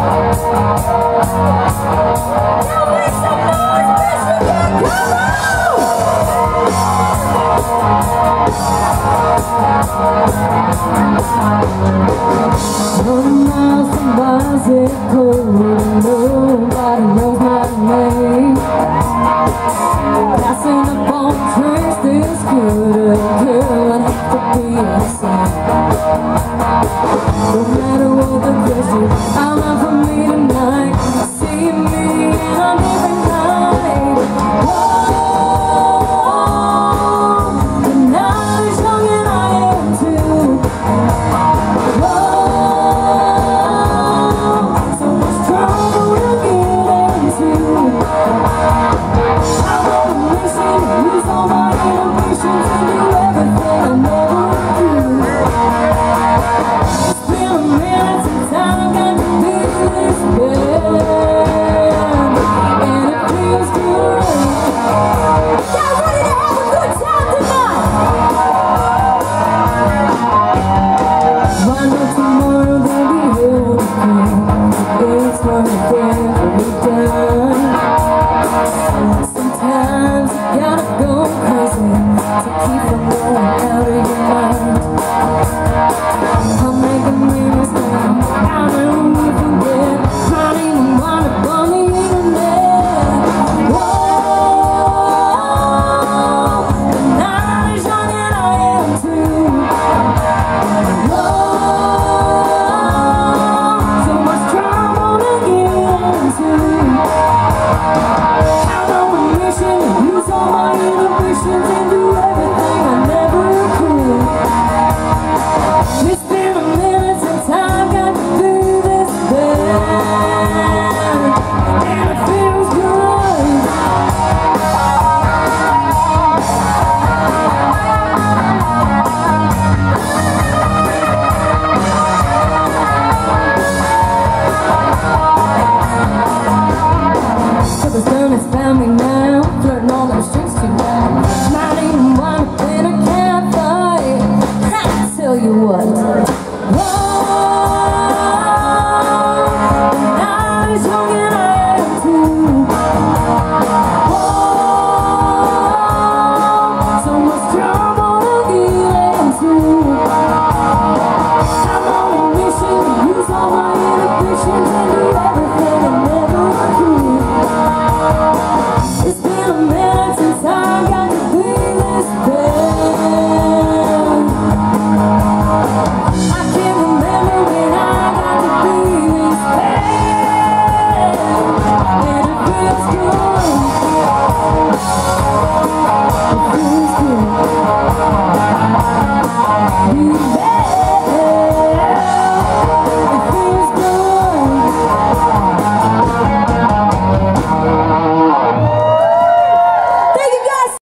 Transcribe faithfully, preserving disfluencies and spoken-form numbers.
One miles and miles it cold, nobody knows my name. Passing up on trains, this good girl, I'd have to be insane. No matter what the question, I'm out for me tonight. See me in a different light. Whoa, the night is young and I am too. Tomorrow they'll be here with me. It's one of